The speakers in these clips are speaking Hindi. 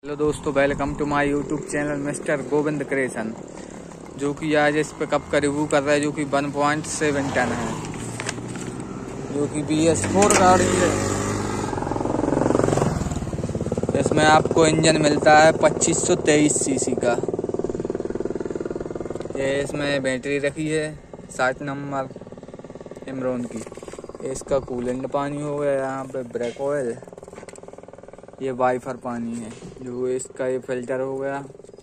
हेलो दोस्तों, welcome to my YouTube channel mister Govind creation. जो कि आज इस पिकअप का रिव्यू कर रहा है, जो कि 1.7 टन है, जो कि BS4 गाड़ी है। इसमें आपको इंजन मिलता है 2523 सीसी का। ये इसमें बैटरी रखी है 60 नंबर एमरॉन की। इसका कूलेंट पानी हो गया, यहाँ पे ब्रेक ऑयल, ये वाइफर पानी है, जो इसका ये फिल्टर हो गया।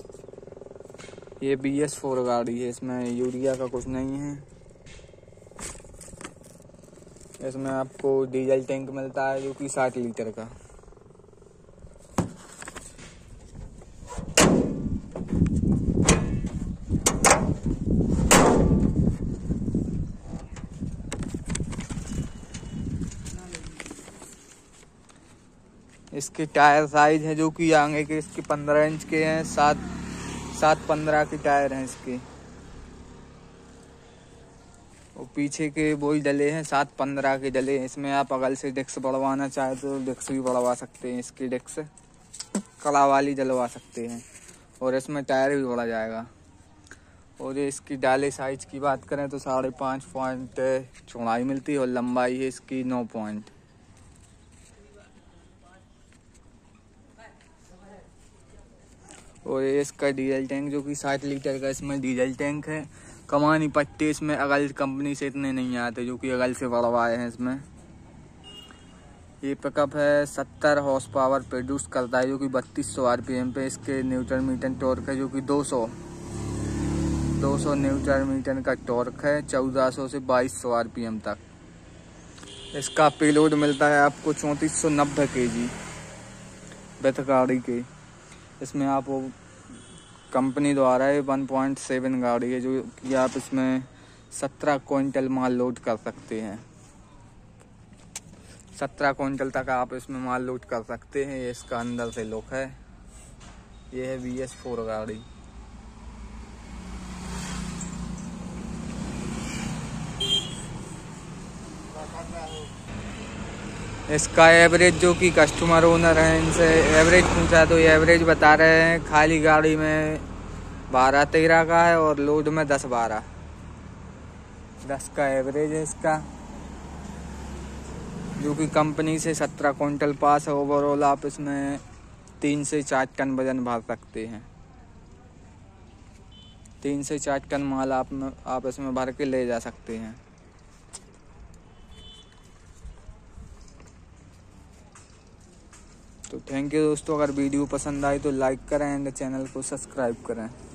ये BS4 गाड़ी है, इसमें यूरिया का कुछ नहीं है। इसमें आपको डीजल टैंक मिलता है, जो कि 60 लीटर का। इसके टायर साइज है, जो कि आगे के इसके 15 इंच के हैं, 7.15 के टायर हैं इसके। और पीछे के वही डले हैं 7.15 के डले हैं। इसमें आप अगल से डिस्क बढ़वाना चाहे तो डिस्क भी बढ़वा सकते हैं। इसकी डिस्क कला वाली डलवा सकते हैं, और इसमें टायर भी बढ़ा जाएगा। और ये इसकी डाले साइज की बात करें तो 5.5 पॉइंट चौड़ाई मिलती है, और लंबाई है इसकी 9 पॉइंट। और ये इसका डीजल टैंक, जो कि 60 लीटर का इसमें डीजल टैंक है। कमानी पट्टे इसमें अगल कंपनी से इतने नहीं आते, जो कि अगल से बढ़वाए हैं इसमें। ये पिकअप है 70 हॉर्स पावर प्रोड्यूस करता है, जो कि 3200 RPM पे। इसके न्यूटन मीटर टॉर्क है, जो कि 200 न्यूटन मीटर का टॉर्क है। 1400 से 2200 RPM तक। इसका पेलोड मिलता है आपको 3490 kg विथ गाड़ी के। इसमें आप वो कंपनी द्वारा 1.7 गाड़ी है, जो कि आप इसमें 17 क्विंटल माल लोड कर सकते हैं। 17 क्विंटल तक आप इसमें माल लोड कर सकते हैं। ये इसका अंदर से लुक है। ये है BS4 गाड़ी। इसका एवरेज, जो कि कस्टमर ओनर है, इनसे एवरेज पूछा तो ये एवरेज बता रहे हैं खाली गाड़ी में 12-13 का है, और लोड में 10-12 का एवरेज है इसका, जो कि कंपनी से 17 क्विंटल पास है। ओवरऑल आप इसमें 3 से 4 टन वजन भर सकते हैं। 3 से 4 टन माल आप इसमें भर के ले जा सकते हैं। तो थैंक यू दोस्तों। अगर वीडियो पसंद आई तो लाइक करें एंड चैनल को सब्सक्राइब करें।